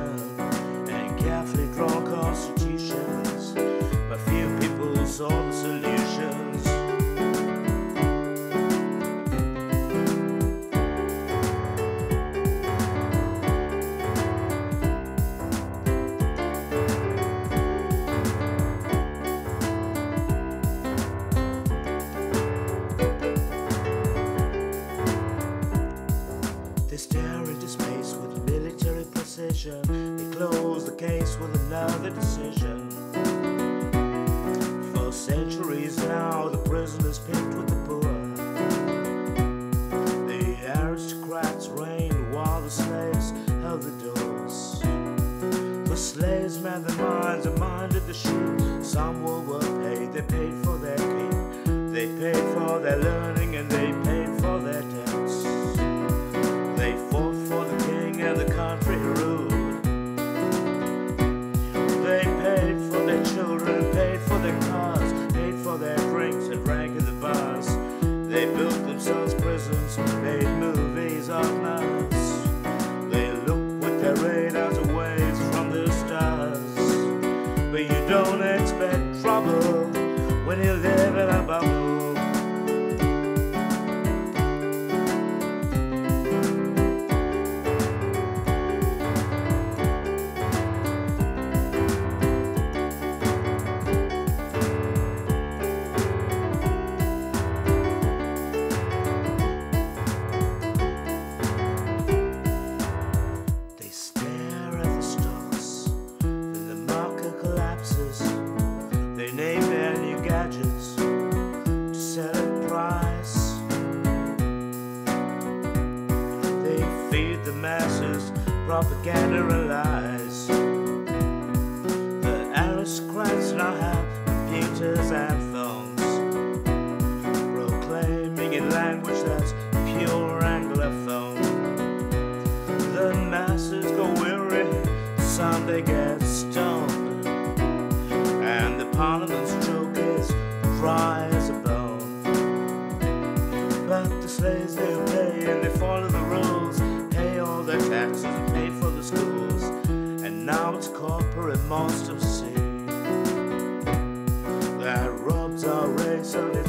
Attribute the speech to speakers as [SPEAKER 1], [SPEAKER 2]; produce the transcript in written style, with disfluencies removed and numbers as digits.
[SPEAKER 1] and carefully drawn constitutions, but few people saw the solutions. They stare into space with military precision. They close the case with another decision. For centuries now, the prisoners picked with the poor. The aristocrats reigned while the slaves held the doors. The slaves manned the mines and minded the sheep. Some were well paid, they paid for their keep. They paid for their learning and they paid for their debts. They fought for the king and the country he ruled. They paid for their children, paid for their cars, paid for their drinks and drank in the bars. They built themselves prisons, made movies on us. They look with their radars away from the stars. But you don't expect trouble when you live in a bubble. They name their new gadgets to set a price. They feed the masses propaganda and lies. The aristocrats now have computers and phones, proclaiming in language that's pure Anglophone. The masses go weary, some they get stoned, and the Parliament's joke is dry as a bone. But the slaves, they obey and they follow the rules, pay all their taxes and pay for the schools. And now it's corporate monsters see that robs our race of its